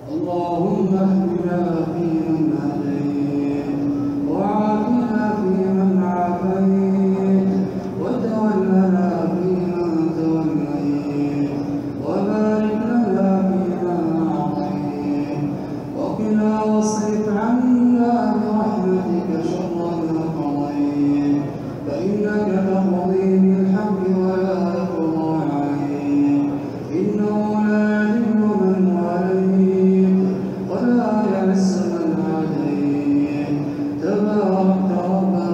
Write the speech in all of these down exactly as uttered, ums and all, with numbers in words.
اللهم اهدنا فيمن هديت وعافنا فيمن عافيت وتولنا فيمن توليت وبارك لنا فيما أعطيت وقنا واصرف عنا برحمتك شر ما قضيت فإنك تقضي بالحق ولا يقضى عليك إنه لا يذل من واليت ولا يعز من عاديت تباركت ربنا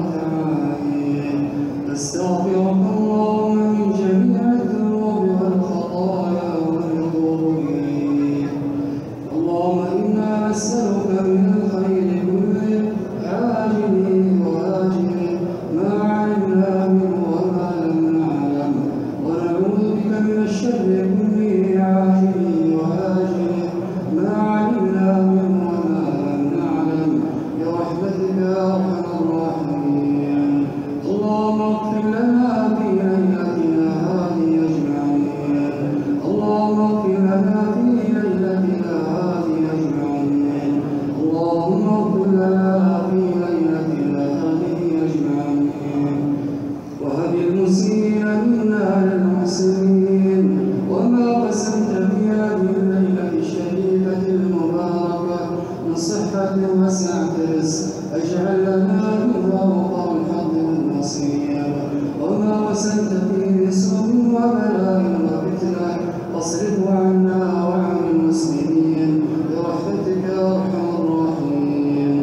وتعاليت نستغفرك اللهم من جميع الذنوب والخطايا ونتوب إليك اللهم إنا نسألك من الخير كله عاجله وآجله ما علمنا منه وما لم نعلم ونعوذ بك من الشر كله عاجله وآجله ما علمنا منه وما لم نعلم برحمتك يا أرحم الراحمين اللهم اغفر لنا في ليلتنا هذه أجمعين اللهم اغفر لنا في ليلتنا هذه أجمعين اللهم اغفر لنا في ليلتنا هذه أجمعين وهب المسيئين منا للمحسنين وما قسمت في هذه الليلة الشريفة المباركة من صحة وسعة رزق اجعل لنا منها وفر الحظ والنصيب وما قسمت فيه من سوء وبلاء وفتنة فاصرفه عنا وعن المسلمين برحمتك يا أرحم الراحمين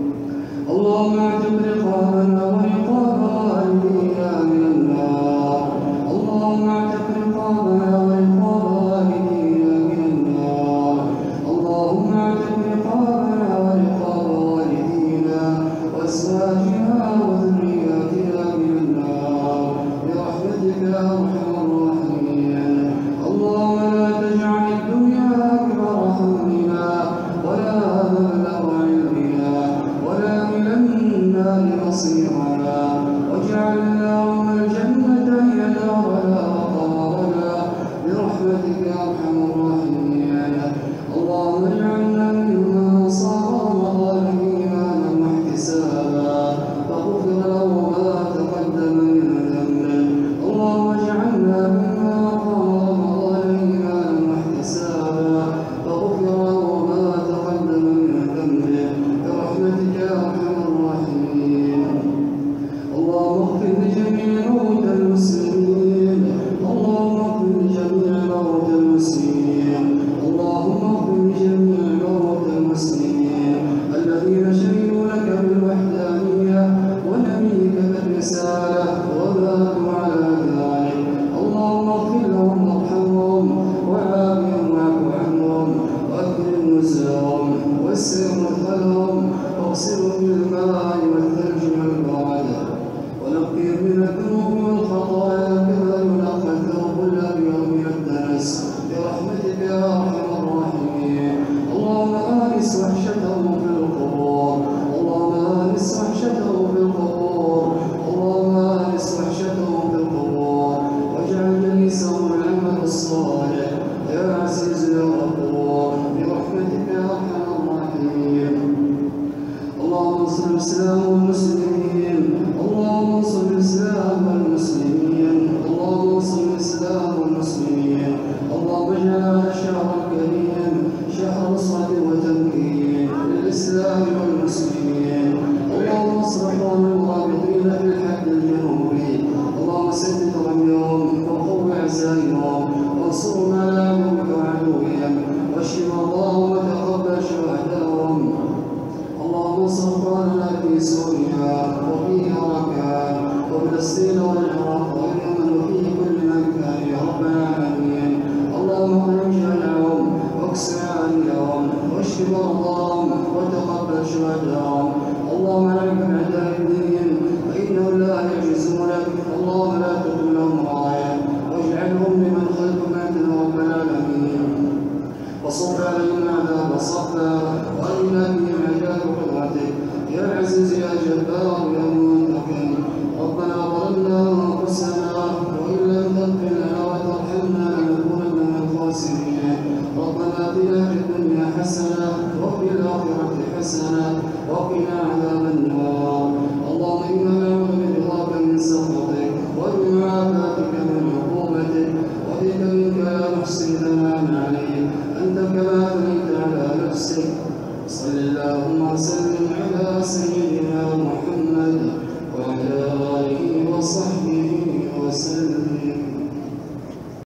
اللهم اعتق رقابنا ورقاب والدينا من النار اللهم اعتق رقابنا ورقاب والدينا من النار اللهم اعتق رقابنا ورقاب والدينا وازواجنا وذرياتنا من النار برحمتك يا ارحم الراحمين اللهم لا تجعل الدنيا اكبر همنا ولا مبلغ علمنا ولا إلى النار مصيرنا واجعل اللهم الجنة هي دارنا وقرارنا برحمتك يا أرحم الراحمين اللهم اجعلنا ممن صام رمضان إيمانا واحتسابا فغفر له ما تقدم من ذنبه اللهم اجعلنا ممن قام رمضان إيمانا واحتسابا فغفر له ما تقدم من ذنبه برحمتك يا أرحم الراحمين اللهم اغفر لجميع موتى المسلمين اللهم اغفر لجميع موتى المسلمين اللهم اغفر لجميع موتى المسلمين الذين شهدوا لك بالوحدانية ونبيك بالرسالة وماتوا على ذلك اللهم اغفر لهم وارحمهم وعافهم واعف عنهم واكرم نزلهم وسر مدخلهم واغسلهم بالماء والثلج والبرد ونقهم من الذنوب والخطايا كما ينقى الثوب الابيض من الدنس برحمتك يا ارحم الراحمين اللهم انس وحشتهم في القبور اللهم انس وحشتهم في القبور اللهم انس وحشتهم في القبور واجعل جليسهم العمل الصالح يا عزيز يا غفور برحمتك يا ارحم الراحمين اللهم انصر الاسلام والمسلمين اللهم انصر الاسلام والمسلمين اللهم انصر الاسلام والمسلمين اللهم اجعل هذا الشهر الكريم شهر نصرة وتمكين للاسلام والمسلمين اللهم انصر اخوان المرابطين في الحد الجنوبي اللهم سدد رميهم وقو اعزائهم وانصرهم على عدوك وعدوهم واشف مرضاهم وتقبل شهداءهم اللهم انصر اخواننا في سوريا وفي العراق وفلسطين والعراق واليمن وفي كل مكان يا رب العالمين اللهم اغفر جميعهم واكسر عليهم واشف مرضاهم وتقبل شهداءهم اللهم عليك باعداء الدين فانهم لا يعجزونك اللهم لا تكن لهم رايه واجعلهم لمن خلفك انت رب العالمين وصب عليهم العذاب صبا وارنا بهم عجاب قدرتك يا عزيز يا جبار يا منتقم ربنا ظلمنا انفسنا وان لم تغفر لنا وترحمنا لنكونن من الخاسرين ربنا اتنا في الدنيا حسنة وفي الآخرة حسنة وقنا عذاب النار. اللهم إنا نعوذ برضاك من سخطك وبمعافاتك من عقوبتك وبك منك لا نحصي ثناء عليك أنت كما أثنيت على نفسك. صل اللهم وسلم على سيدنا